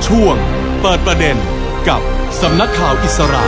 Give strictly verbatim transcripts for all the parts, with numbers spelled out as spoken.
ช่วงเปิดประเด็นกับสำนักข่าวอิสรา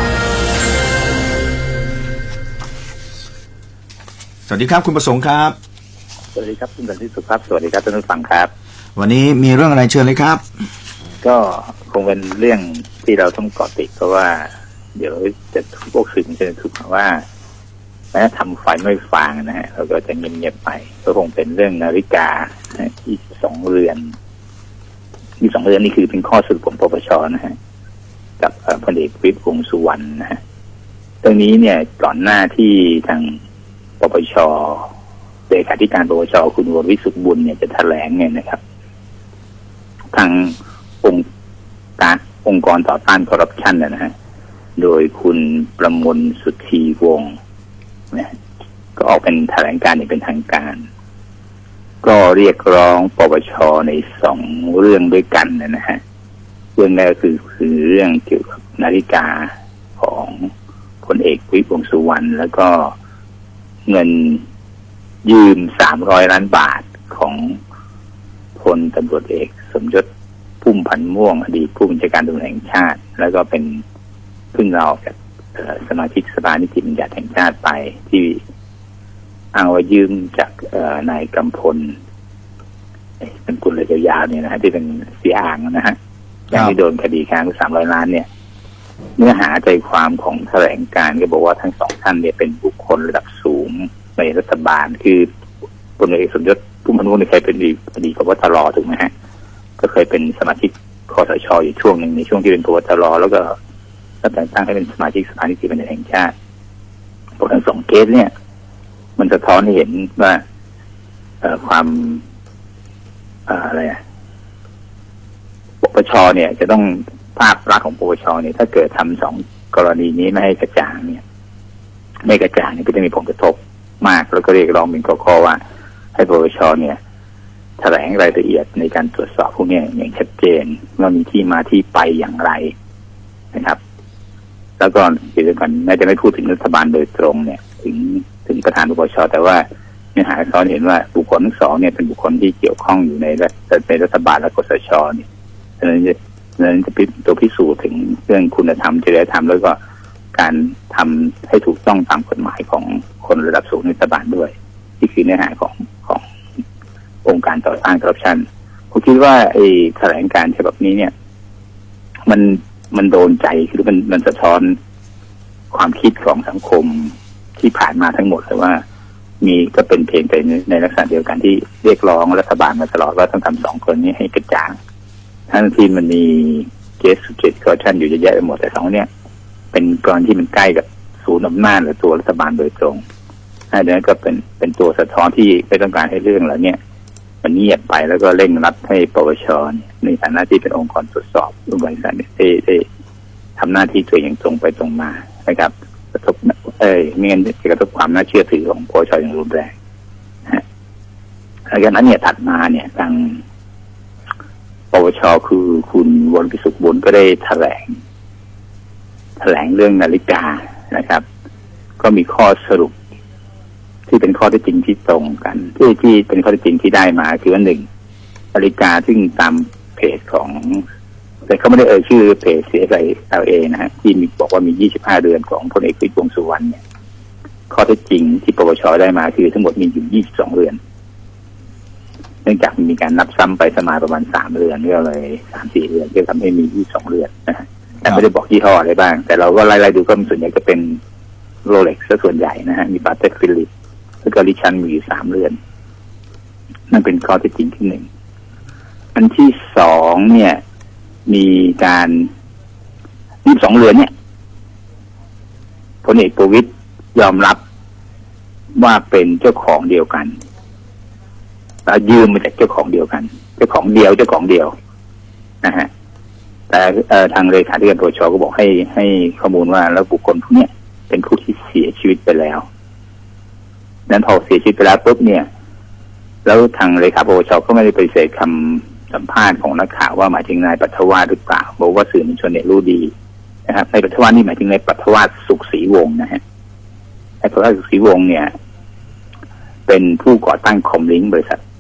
สวัสดีครับคุณประสงค์ครับสวัสดีครับคุณสันติสุขครับสวัสดีครับท่านผู้ฟังครับวันนี้มีเรื่องอะไรเชิญเลยครับก็คงเป็นเรื่องที่เราต้องเกาะติดเพราะว่าเดี๋ยวจะพวกสื่อจะถูกว่าแม้ทำไฟไม่ฟางนะฮะเราก็จะเงียบๆไปก็คงเป็นเรื่องนาฬิกาที่สองเรือนที่สองเรือนนี่คือเป็นข้อสรุปของปปชนะฮะกับพลเอกประวิตร วงษ์สุวรรณนะฮะตรงนี้เนี่ยก่อนหน้าที่ทางปปชเลขาธิการปปชคุณวรวิสุทธิ์บุญเนี่ยจะแถลงเนี่ยนะครับทางองค์การองค์กรต่อต้านคอร์รัปชันนะฮะโดยคุณประมวลสุธีวงศ์นะก็ออกเป็นแถลงการณ์อย่างเป็นทางการก็เรียกร้องปปชในสองเรื่องด้วยกันนะฮะเรื่องแรกคือคือเรื่องเกี่ยวกับนาฬิกาของพลเอกประวิตร วงษ์สุวรรณแล้วก็เงินยืมสามร้อยล้านบาทของพลตำรวจเอกสมยศพุ่มพันธ์ม่วงอดีตผู้บัญชาการตำรวจแห่งชาติแล้วก็เป็นเพิ่งเราออกจากสมาชิกสภานิติบัญญัติแห่งชาติไปที่อ้างว่ายืมจากนายกำพลเป็นกุลเลยยาวๆเนี่ยนะฮะที่เป็นเสียอ่างนะฮะยังไม่โดนคดีค้างสามร้อยล้านเนี่ยเนื้อหาใจความของแถลงการก็บอกว่าทั้งสองท่านเนี่ยเป็นบุคคลระดับสูงในรัฐบาลคือพลเอกสมยศพุ่มพันธ์ม่วงเคยเป็นอดีตผบ.ตร.ถูกไหมฮะก็เคยเป็นสมาชิกคสช.อยู่ช่วงหนึ่งในช่วงที่เป็นผบ.ตร.แล้วก็แต่งตั้งให้เป็นสมาชิกสภานิติบัญญัติแห่งชาติพวกทั้งสองเคสเนี่ยมันสะท้อนให้เห็นว่าเอ่อความเอ่ออะไรอ่ะปปชเนี่ยจะต้องภาพลักษณ์ของปปชเนี่ยถ้าเกิดทำสองกรณีนี้ไม่ให้กระจ่างเนี่ยไม่กระจ่างเนี่ยก็จะมีผลกระทบมากแล้วก็เรียกร้องเป็นข้อๆว่าให้ปปชเนี่ยแถลงรายละเอียดในการตรวจสอบพวกนี้อย่างชัดเจนว่ามีที่มาที่ไปอย่างไรนะครับแล้วก็เดี๋ยวก่อนน่าจะไม่พูดถึงรัฐบาลโดยตรงเนี่ยถึงถึงประธานปปชแต่ว่าเนื้อหาซ้อนเห็นว่าบุคคลทั้งสองเนี่ยเป็นบุคคลที่เกี่ยวข้องอยู่ในในรัฐบาลและกสชเนี่ยดังนั้นจะนั้นจะเป็นตัวพิสูจน์ถึงเรื่องคุณธรรมจริยธรรมแล้วก็การทำให้ถูกต้องตามกฎหมายของคนระดับสูงในรัฐบาลด้วยที่คือเนื้อหาของขององค์การต่อต้านคอร์รัปชันผมคิดว่าไอ้แถลงการฉบับนี้เนี่ยมันมันโดนใจคือมันมันสะท้อนความคิดของสังคมที่ผ่านมาทั้งหมดแต่ว่ามีก็เป็นเพียงแต่ในลักษณะเดียวกันที่เรียกร้องรัฐบาลมาตลอดว่าต้องทำสองคนนี้ให้กระจ่างทั้งที่มันมีเคสสุดคอร์รัปชันอยู่เยอะแยะไปหมดแต่สองเนี้ยเป็นกรณีที่มันใกล้กับศูนย์อำนาจหรือตัวรัฐบาลโดยตรงอันนี้ก็เป็นเป็นตัวสะท้อนที่ไม่ต้องการให้เรื่องเหล่านี้มันเงียบไปแล้วก็เร่งรัดให้ปปชในฐานะที่เป็นองค์กรตรวจสอบบริษัทได้ได้ทำหน้าที่ตัวอย่างตรงไปตรงมานะครับกระทบเอ้ยไม่งั้นจะกระทบความน่าเชื่อถือของปปชอย่างรุนแรงนะหลังจากนั้นเนี่ยถัดมาเนี่ยทางปปชคือคุณวรวิสุทธิ์บุญก็ได้แถลงแถลงเรื่องนาฬิกานะครับก็มีข้อสรุปที่เป็นข้อเท็จจริงที่ตรงกันที่ที่เป็นข้อเท็จจริงที่ได้มาคือว่าหนึ่งนาฬิกาซึ่งตามเพจของแต่เขาไม่ได้เอ่ยชื่อเพจ ซี เอส ไอ แอล เอ นะฮะที่มีบอกว่ามียี่สิบห้าเรือนของพลเอกประวิตร วงษ์สุวรรณเนี่ยข้อเท็จจริงที่ปปชได้มาคือทั้งหมดมีอยู่ยี่สิบสองเรือนเนื่องจากมีการนับซ้ำไปสมาประมาณสามเรือนก็เลยสามสี่เรือนก็ทำให้มียี่สิบสองเรือนนะฮะแต่ไม่ได้บอกยี่ห้ออะไรบ้างแต่เราก็ไล่ๆดูก็ส่วนใหญ่จะเป็นโรเล็กซ์ซะส่วนใหญ่นะฮะมีปาเต็กฟิลิปแล้วก็ริชันมีอยู่สามเรือนนั่นเป็นข้อเท็จจริงที่หนึ่งอันที่สองเนี่ยมีการยี่สิบสองเรือนเนี่ยพลเอกประวิตรยอมรับว่าเป็นเจ้าของเดียวกันแล้วยืมมาจากเจ้าของเดียวกันเจ้าของเดียวเจ้าของเดียวนะฮะแต่ทางเลขาธิการปปชก็บอกให้ให้ข้อมูลว่าแล้วบุคคลพวกนี้เป็นผู้ที่เสียชีวิตไปแล้วนั้นพอเสียชีวิตไปแล้วปุ๊บเนี่ยแล้วทางเลขาปปชก็ไม่ได้ปฏิเสธคำสัมภาษณ์ของนักข่าวว่าหมายถึงนายปัทวาสหรือเปล่าบอกว่าสื่อมวลชนเนี่ยรู้ดีนะครับนายปัทวาสนี่หมายถึงนายปัทวาสสุขศรีวงศ์นะฮะนายปัทวาสสุขศรีวงศ์เนี่ยเป็นผู้ก่อตั้งคอมลิงก์บริษัท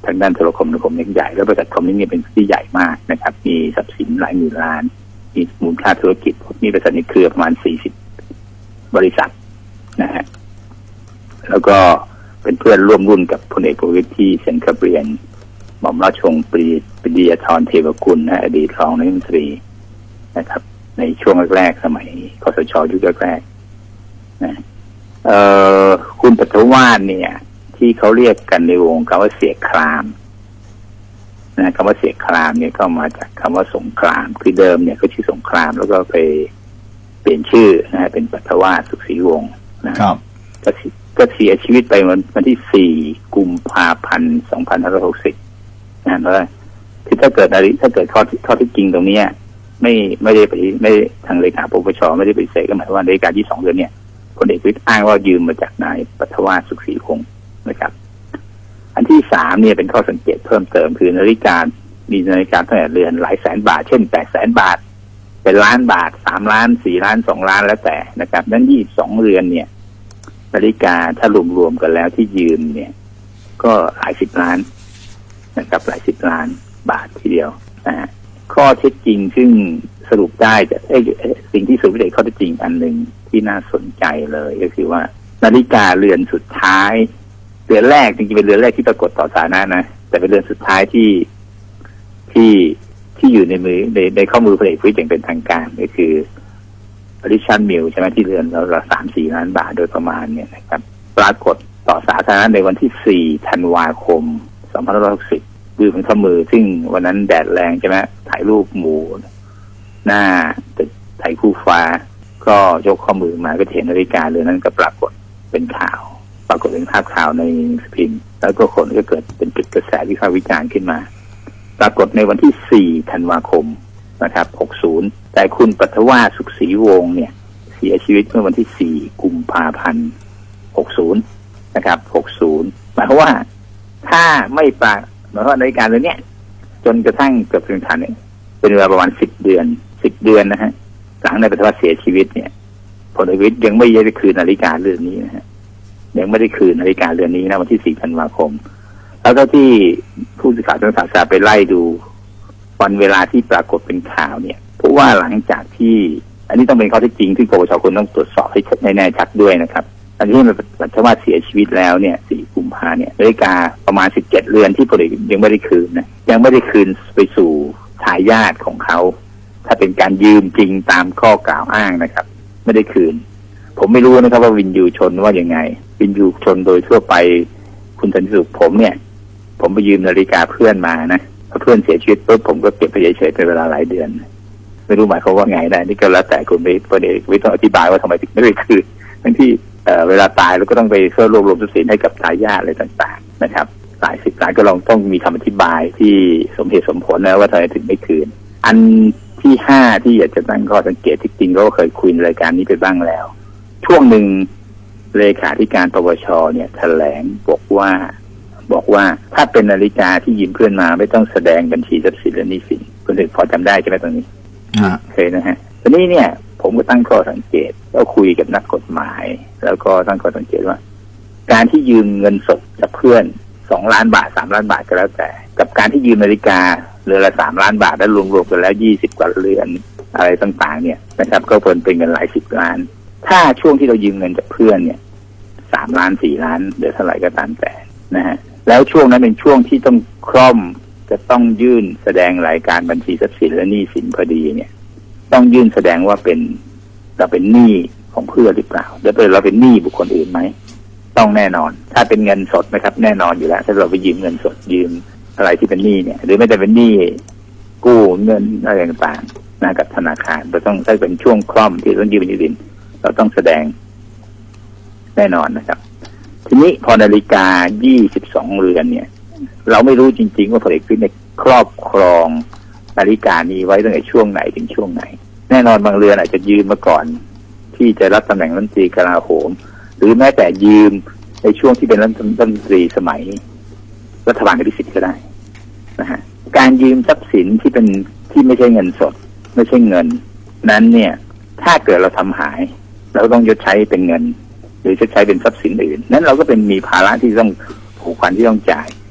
ทางด้านโทรคมนาคมใหญ่แล้วบริษัทคอมนี้เป็นที่ใหญ่มากนะครับมีทรัพย์สินหลายหมื่นล้านมีมูลค่าธุรกิจมีบริษัทในเครือประมาณสี่สิบบริษัทนะฮะแล้วก็เป็นเพื่อนร่วมรุ่นกับพลเอกประวิตรที่เซ็นคาเบียนหม่อมราชวงศ์ปรีปรียาธรเทวกุลนะอดีตรองนายกรัฐมนตรีนะครับในช่วงแรกๆสมัยคสช.ยุคแรกๆนะเอ่อคุณปฐวาสเนี่ยที่เขาเรียกกันในวงคำว่าเสียครามนะคำว่าเสียครามเนี่ยก็มาจากคำว่าสงครามคือเดิมเนี่ยก็ชื่อสงครามแล้วก็ไปเปลี่ยนชื่อนะเป็นปฐวาสสุขศรีวงศ์นะครับก็ก็เสียชีวิตไปวันวันที่สี่กุมภาพันธ์สองพันห้าร้อยหกสิบนะเพราะว่าคือถ้าเกิดอะไรถ้าเกิดข้อข้อที่จริงตรงนี้ไม่ไม่ได้ไปไม่ทางเลขาปปชไม่ได้ไปเสกก็หมายว่านาฬิกาที่สองเดือนเนี่ยพลเอกประวิตรอ้างว่ายืมมาจากนายปฐวาสสุขศรีวงศ์นะครับอันที่สามเนี่ยเป็นข้อสังเกตเพิ่มเติมคือนาฬิกามีนาฬิกาตั้งแต่เรือนหลายแสนบาทเช่นแปดแสนบาทเป็นล้านบาทสามล้านสี่ล้านสองล้านแล้วแต่นะครับนั้นยี่สิบสองเรือนเนี่ยนาฬิกาถ้ารวมๆกันแล้วที่ยืมเนี่ยก็หลายสิบล้านนะครับหลายสิบล้านบาททีเดียวนะฮะข้อเท็จจริงซึ่งสรุปได้จากสิ่งที่สรุปได้ข้อเท็จจริงอันหนึ่งที่น่าสนใจเลยก็คือว่านาฬิกาเรือนสุดท้ายเรือนแรกจริงๆเป็นเรือนแรกที่ปรากฏต่อสาธารณะนะแต่เป็นเรือนสุดท้ายที่ที่ที่อยู่ในมือในในข้อมือพลเอกประวิตรอย่างเป็นทางการก็คือริชาร์ดมิลใช่ไหมที่เรือนเราสามสี่ล้านบาทโดยประมาณเนี่ยนะครับปรากฏต่อสาธารณะในวันที่สี่ธันวาคมสองพันห้าร้อยหกสิบคือเป็นข้อมือซึ่งวันนั้นแดดแรงใช่ไหมถ่ายรูปหมู่หน้าตึกไทยคู่ฟ้าก็ยกข้อมือมาก็เห็นนาฬิกาเรือนนั้นก็ปรากฏเป็นข่าวปรากฏเป็นภาพข่าวในสพิมพ์แล้วก็คนก็เกิดเป็นจุดกระแสวิพากษ์วิจารณ์ขึ้นมาปรากฏในวันที่สี่ธันวาคมนะครับหกสิบแต่คุณปฐวาสสุขศรีวงศ์เนี่ยเสียชีวิตเมื่อวันที่สี่กุมภาพันธ์หกสิบนะครับหกสิบหมายความว่าถ้าไม่ปรากฏหมายความว่านาฬิกาเรือนเนี้ยจนกระทั่งเกือบถึงทันเนี่ยเป็นเวลาประมาณสิบเดือนสิบเดือนนะฮะหลังนายปฐวาสเสียชีวิตเนี่ยพลเอกประวิตรยังไม่ได้คืนนาฬิกาเรือนนี้นะฮะยังไม่ได้คืนนาฬิกาเรือนนี้นะวันที่สี่ธันวาคมแล้วก็ที่ผู้สื่อข่าวทางสารไปไล่ดูวันเวลาที่ปรากฏเป็นข่าวเนี่ยเพราะว่าหลังจากที่อันนี้ต้องเป็นข้อเท็จจริงที่ปปชควรต้องตรวจสอบให้แน่ชัดด้วยนะครับอันนี้มันปฐวาสเสียชีวิตแล้วเนี่ยสี่กุมภาเนี่ยนาฬิกาประมาณสิบเจ็ดเรือนที่พลเอกยังไม่ได้คืนนะยังไม่ได้คืนไปสู่ทายาทของเขาถ้าเป็นการยืมจริงตามข้อกล่าวอ้างนะครับไม่ได้คืนผมไม่รู้นะครับว่าวินยูชนว่ายังไงวินยูชนโดยทั่วไปคุณสันติสุขผมเนี่ยผมไปยืมนาฬิกาเพื่อนมานะพอเพื่อนเสียชีวิตปุ๊บผมก็เก็บไปเฉยๆเป็นเวลาหลายเดือนไม่รู้หมายเขามว่าไงนะนี่ก็แล้วแต่คุณไปประเด็นวิต้องอธิบายว่าทำไมถึงไม่ได้คืนทั้งที่เอ่อเวลาตายเราก็ต้องไปเพื่อรวบรวมทรัพย์สินให้กับทายาทอะไรต่างๆนะครับหลายสิบล้านก็ลองต้องมีคำอธิบายที่สมเหตุสมผลนะว่าทำไมถึงไม่คืนอันที่ห้าที่อยากจะตั้งข้อสังเกตที่จริงก็เคยคุยรายการนี้ไปบ้างแล้วช่วงหนึ่งเลขาธิการปปชเนี่ยแถลงบอกว่าบอกว่าถ้าเป็นนาฬิกาที่ยืมเพื่อนมาไม่ต้องแสดงบัญชีทรัพย์สินและหนี้สินคุณถึงพอจำได้ใช่ไหมตรงนี้เคยนะฮะทีนี้เนี่ยผมก็ตั้งข้อสังเกตแล้วคุยกับนักกฎหมายแล้วก็ตั้งข้อสังเกตว่าการที่ยืมเงินสดจากเพื่อนสองล้านบาทสามล้านบาทก็แล้วแต่กับการที่ยืมนาฬิกาเรือนละสามล้านบาทแล้วรวมๆกันแล้วยี่สิบกว่าเรือนอะไรต่างๆเนี่ยนะครับก็เป็นเป็นเงินหลายสิบล้านถ้าช่วงที่เรายืมเงินจากเพื่อนเนี่ยสามล้านสี่ล้านเดือนเท่าไหร่ก็ตามแต่นะฮะแล้วช่วงนั้นเป็นช่วงที่ต้องคล่อมจะต้องยื่นแสดงรายการบัญชีทรัพย์สินและหนี้สินพอดีเนี่ยต้องยื่นแสดงว่าเป็นเราเป็นหนี้ของเพื่อนหรือเปล่าหรือเป็นเราเป็นหนี้บุคคลอื่นไหมต้องแน่นอนถ้าเป็นเงินสดนะครับแน่นอนอยู่แล้วถ้าเราไปยืมเงินสดยืมอะไรที่เป็นหนี้เนี่ยหรือไม่แต่เป็นหนี้กู้เงินอะไรต่างๆนะกับธนาคารเราต้องถ้าเป็นช่วงคล่อมที่ต้องยืมยืมเราต้องแสดงแน่นอนนะครับทีนี้พอนาฬิกายี่สิบสองเรือนเนี่ยเราไม่รู้จริงๆว่าพลเอกประวิตรครอบครองนาฬิกานี้ไว้ตั้งแต่ช่วงไหนถึงช่วงไหนแน่นอนบางเรือนอาจจะยืมมาก่อนที่จะรับตำแหน่งรัฐมนตรีกลาโหมหรือแม้แต่ยืมในช่วงที่เป็นรัฐมนตรีสมัยรัฐบาลอภิสิทธิ์ก็ได้นะฮะการยืมทรัพย์สินที่เป็นที่ไม่ใช่เงินสดไม่ใช่เงินนั้นเนี่ยถ้าเกิดเราทำหายเราต้องยกใช้เป็นเงินหรือชดใช้เป็นทรัพย์สินอื่นนั้นเราก็เป็นมีภาระที่ต้องผูกพันที่ต้องจ่าย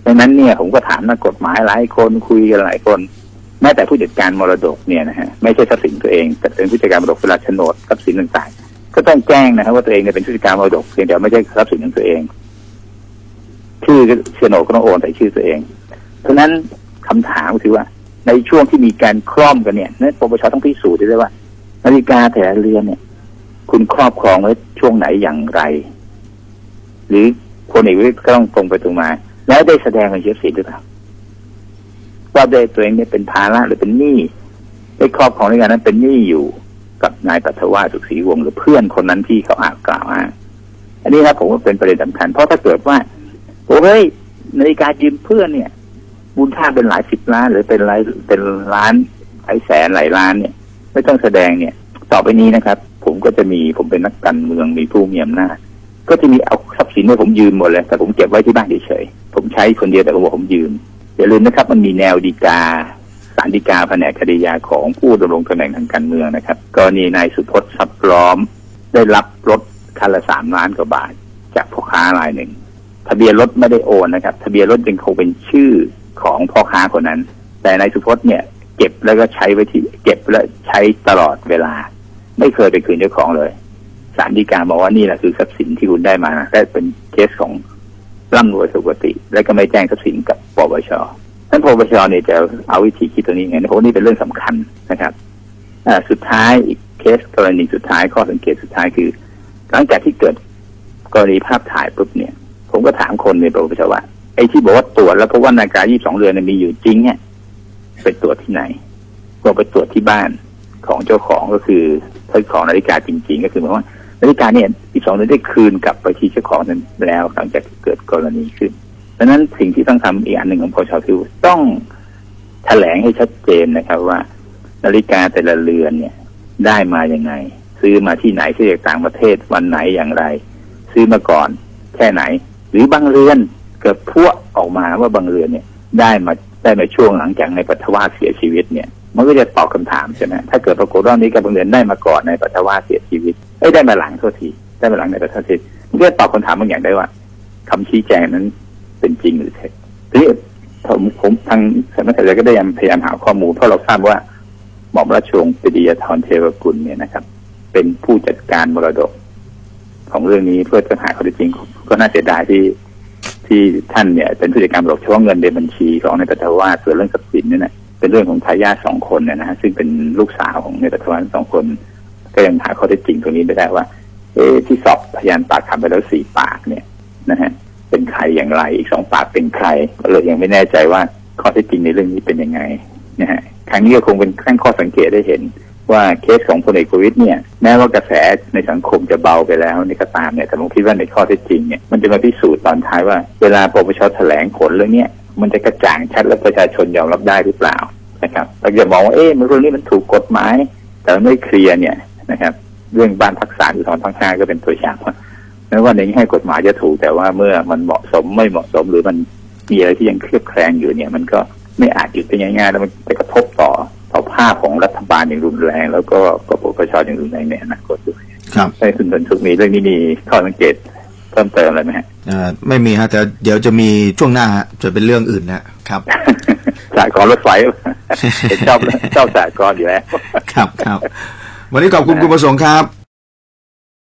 ดังนั้นเนี่ยผมก็ถามนักกฎหมายหลายคนคุยกันหลายคนแม้แต่ผู้จัดการมรดกเนี่ยนะฮะไม่ใช่ทรัพย์สินตัวเองแต่เป็นผู้จัดการมรดกเวลาโฉนดทรัพย์สินต่างๆก็ต้องแจ้งนะครับว่าตัวเองเนี่ยเป็นผู้จัดการมรดกเพียงแต่ไม่ใช่ทรัพย์สินของตัวเองชื่อโฉนดก็ต้องโอนใส่ชื่อตัวเองเพราะนั้นคำถามก็คือว่าในช่วงที่มีการคล่อมกันเนี่ยนั่นปปชต้องพิสูจน์ได้ว่านาฬิกาแต่ละเรือนเนี่ยคุณครอบครองไว้ช่วงไหนอย่างไรหรือพลเอกประวิตรก็ต้องตรงไปตรงมาแล้วได้แสดงเป็นเชื้อสิทธิ์หรือเปล่าว่าได้ตัวเองเนี่ยเป็นภาระหรือเป็นหนี้ได้ครอบครองในการนั้นเป็นหนี้อยู่กับนายปรัฐวาสสุขศรีวงศ์หรือเพื่อนคนนั้นที่เขาอ้างกล่าวอ้างอันนี้ครับผมว่าเป็นประเด็นสำคัญเพราะถ้าเกิดว่าโอ้ยนาฬิกายืมเพื่อนเนี่ยมูลค่าเป็นหลายสิบล้านหรือเป็นหลายเป็นล้านหลายแสนหลายล้านเนี่ยไม่ต้องแสดงเนี่ยต่อไปนี้นะครับผมก็จะมีผมเป็นนักการเมืองมีผู้มีอำนาจก็จะมีเอาทรัพย์สินให้ผมยืมหมดเลยแต่ผมเก็บไว้ที่บ้านเฉยๆผมใช้คนเดียวแต่ผมบอกผมยืมอย่าลืมนะครับมันมีแนวฎีกาศาลฎีกาแผนกคดียาของผู้ดำรงตำแหน่งทางการเมืองนะครับกรณีนายสุพจน์ทรัพย์ล้อมได้รับรถคันละสามล้านกว่าบาทจากพ่อค้ารายหนึ่งทะเบียนรถไม่ได้โอนนะครับทะเบียนรถยังคงเป็นชื่อของพ่อค้าคนนั้นแต่นายสุพจน์เนี่ยเก็บแล้วก็ใช้ไว้ที่เก็บและใช้ตลอดเวลาไม่เคยไปคืนเจ้าของเลยศาลฎีกาบอกว่านี่แหละคือทรัพย์สินที่คุณได้มานะและเป็นเคสของร่ำรวยสุขติและก็ไม่แจ้งทรัพย์สินกับปปชท่านปปชเนี่ยจะเอาวิธีคิดตัวนี้ไงเพราะนี่เป็นเรื่องสำคัญนะครับอ่าสุดท้ายอีกเคสกรณีสุดท้ายข้อสังเกตสุดท้ายคือหลังจากที่เกิดกรณีภาพถ่ายปุ๊บเนี่ยผมก็ถามคนในปปชว่าไอ้ที่บอกว่าตรวจแล้วเพราะว่านาฬิกายี่สิบสองเรือนมีอยู่จริงเนี่ยไปตรวจที่ไหนก็ไปตรวจที่บ้านของเจ้าของก็คือเจ้าของนาฬิกาจริงๆก็คือหมายว่านาฬิกาเนี่ยยี่สิบสองเรือนได้คืนกลับไปที่เจ้าของนั้นแล้วหลังจากเกิดกรณีขึ้นดังนั้นสิ่งที่ต้องทำอีกอันหนึ่งของปปชคือต้องแถลงให้ชัดเจนนะครับว่านาฬิกาแต่ละเรือนเนี่ยได้มาอย่างไงซื้อมาที่ไหนซื้อจากต่างประเทศวันไหนอย่างไรซื้อมาก่อนแค่ไหนหรือบางเรือนเกิดพวกออกมาว่าบางเรือนเนี่ยได้มาได้มาช่วงหลังจากในปฐวาสเสียชีวิตเนี่ยมันก็จะตอบคำถามใช่ไหมถ้าเกิดปรากฏว่านี้กับบางเรือนได้มาก่อนในปฐวาสเสียชีวิตเอ้ยได้มาหลังโทษทีได้มาหลังในปฐวาสเสียมันก็จะตอบคำถามบางอย่างได้ว่าคำชี้แจงนั้นเป็นจริงหรือเท็จทีนี้ผมผมทางสำนักข่าวก็ได้พยายามหาข้อมูลเพราะเราทราบว่าหม่อมราชวงศ์ปรีดียธรเทวกุลเนี่ยนะครับเป็นผู้จัดการมรดกของเรื่องนี้เพื่อจะหาข้อเท็จจริงก็น่าเสียดายที่ที่ท่านเนี่ยเป็นผู้จัดการมรดกเฉพาะเงินในบัญชีของนายปฐวาสส่วนเรื่องทรัพย์สินเนี่ยนะเป็นเรื่องของทายาทสองคนเนี่ยนะฮะซึ่งเป็นลูกสาวของนายปฐวาสสองคนก็ยังหาข้อเท็จจริงตรงนี้ไม่ได้ว่าเอ๊ะที่สอบพยานปากคำไปแล้วสี่ปากเนี่ยนะฮะเป็นใครอย่างไรอีกสองปากเป็นใครก็เลยยังไม่แน่ใจว่าข้อเท็จจริงในเรื่องนี้เป็นยังไงนะฮะครั้งนี้ก็คงเป็นขั้นข้อสังเกตได้เห็นว่าเคสของพลเอกประวิตรเนี่ยแม้ว่ากระแสในสังคมจะเบาไปแล้วนี่ก็ตามเนี่ยแต่ผมคิดว่าในข้อเท็จจริงเนี่ยมันจะมาพิสูจน์ตอนท้ายว่าเวลาปปชแถลงผลเรื่องนี้มันจะกระจ่างชัดและประชาชนยอมรับได้หรือเปล่านะครับเราจะมองว่าเอ๊ะมันเรื่องนี้มันถูกกฎหมายแต่ไม่เคลียร์เนี่ยนะครับเรื่องบ้านพักศาลอุทธรณ์ภาคห้าก็เป็นตัวอย่างว่าแม้ว่าในแง่กฎหมายจะถูกแต่ว่าเมื่อมันเหมาะสมไม่เหมาะสมหรือมันมีอะไรที่ยังเคลือบแคลงอยู่เนี่ยมันก็ไม่อาจหยุดได้ง่ายๆแล้วมันจะกระทบต่อต่อภาพของรัฐบาลอย่างรุนแรงแล้วก็ปปชอย่างรุนแรงในอนาคตด้วยครับในคุณบรรทุกมีเรื่องนี้มีข้อสังเกตเพิ่มเติมอะไรไหมฮะอ่าไม่มีฮะแต่เดี๋ยวจะมีช่วงหน้าจะเป็นเรื่องอื่นนะครับสายกรรถไฟชอบชอบสายกรอยู่แล้วครับครับวันนี้ขอบคุณคุณประสงค์ครับ